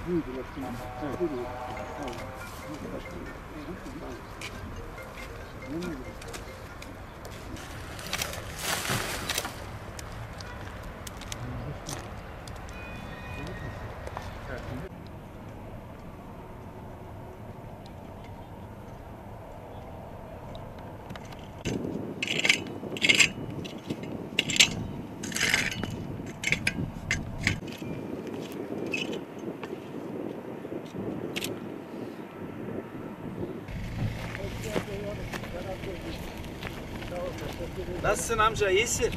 Nasılsın amca, iyisin?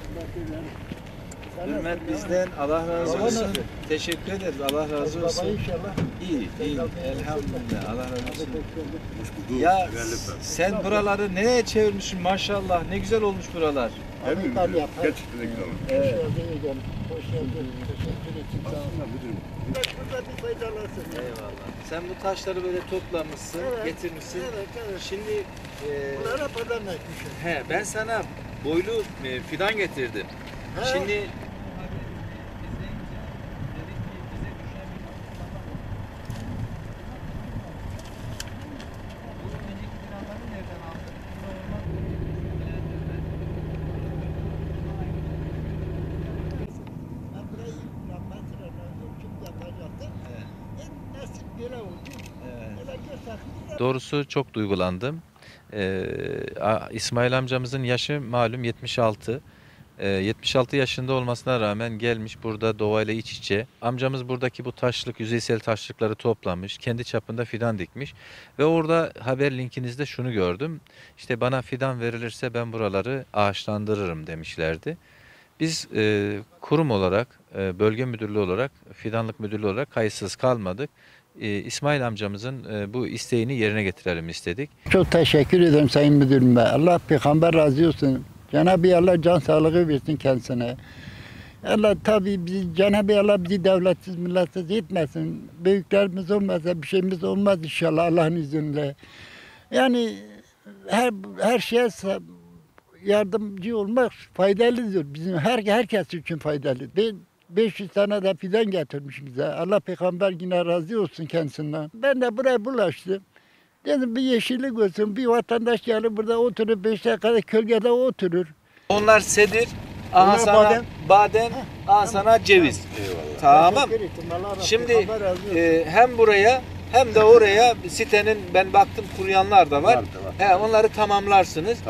Hürmet bizden, Allah razı olsun. Teşekkür ederiz, Allah razı olsun. İyi, iyi, elhamdülillah, Allah razı olsun. Ya sen buraları nereye çevirmişsin maşallah, ne güzel olmuş buralar. Gerçekten de güzel olmuş. Evet. Hoş geldin. Teşekkür ederim. Aslında müdürüm. Burada bir faydalansın. Eyvallah. Sen bu taşları böyle toplamışsın, Evet. getirmişsin. Evet. Şimdi Bunlara pazar etmişim. ben sana boylu fidan getirdim. He. Şimdi Ben burayı kim yapacaktı? Nasip böyle oldu. Öyle gösterdim. Doğrusu çok duygulandım. İsmail amcamızın yaşı malum 76. 76 yaşında olmasına rağmen gelmiş burada doğayla iç içe. Amcamız buradaki bu taşlık, yüzeysel taşlıkları toplamış, kendi çapında fidan dikmiş. Ve orada haber linkinizde şunu gördüm. İşte bana fidan verilirse ben buraları ağaçlandırırım demişlerdi. Biz kurum olarak, bölge müdürlüğü olarak, fidanlık müdürlüğü olarak kayıtsız kalmadık. İsmail amcamızın bu isteğini yerine getirelim istedik. Çok teşekkür ederim Sayın Müdürüm. Allah peygamber razı olsun. Cenab-ı Allah can sağlığı versin kendisine. Allah tabii Cenab-ı Allah bizi devletsiz milletsiz etmesin. Büyüklerimiz olmazsa bir şeyimiz olmaz inşallah Allah'ın izniyle. Yani her şeye yardımcı olmak faydalıdır. Bizim herkes için faydalı. 500 tane de fidan getirmiş bize. Allah peygamber yine razı olsun kendisinden. Ben de buraya bulaştım. Dedim bir yeşillik olsun, bir vatandaş gelir burada oturur, 5 dakikada kölgede oturur. onlar sedir, aha Onlar sana badem, aha sana ceviz. Tamam. Teşekkür ettim, Allah razı olsun. Şimdi Allah razı olsun. hem buraya hem de oraya sitenin ben baktım kuruyanlar da var. Var. Onları tamamlarsınız.